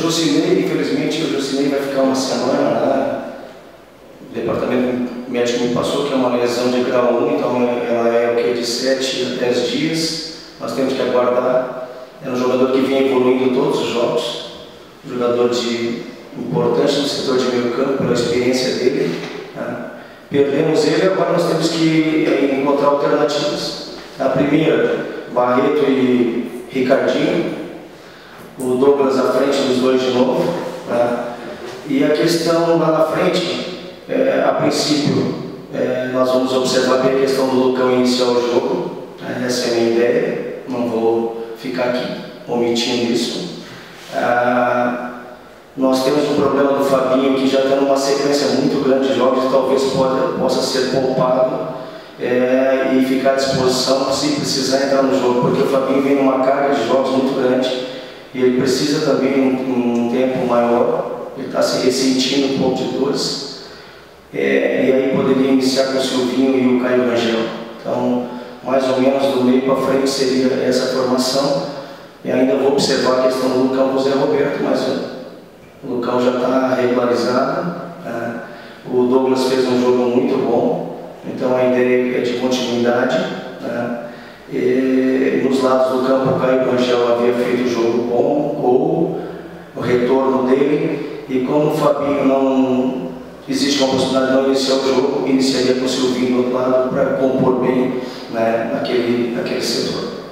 Jocinei, infelizmente, o Jocinei vai ficar uma semana lá. O departamento médico me passou que é uma lesão de grau 1, então ela é o que? De 7 a 10 dias. Nós temos que aguardar. É um jogador que vem evoluindo todos os jogos, um jogador importante no setor de meio campo, pela experiência dele. Né? Perdemos ele, agora nós temos que encontrar alternativas. A primeira, Barreto e Ricardinho, o Douglas à frente dos dois de novo. Né? E a questão lá na frente, a princípio, nós vamos observar bem a questão do Lucão iniciar o jogo. Né? Essa é a minha ideia, não vou ficar aqui omitindo isso. Nós temos um problema do Fabinho, que já está numa sequência muito grande de jogos e talvez possa ser poupado e ficar à disposição se precisar entrar no jogo, porque o Fabinho vem numa carga de jogos muito grande e ele precisa também um tempo maior, ele está se ressentindo um pouco de dores, e aí poderia iniciar com o Silvinho e o Caio Rangel. Então, mais ou menos do meio para frente seria essa formação, e ainda vou observar a questão do Lucão com o Zé Roberto, mas o Lucão já está regularizado. O Douglas fez um jogo muito bom, então a ideia é de continuidade. E nos lados do campo, o Caio Rangel havia feito um jogo bom, gol, o retorno dele, e como o Fabinho não existe uma possibilidade de não iniciar o jogo, iniciaria com o Silvinho do outro lado para compor bem, né, naquele setor.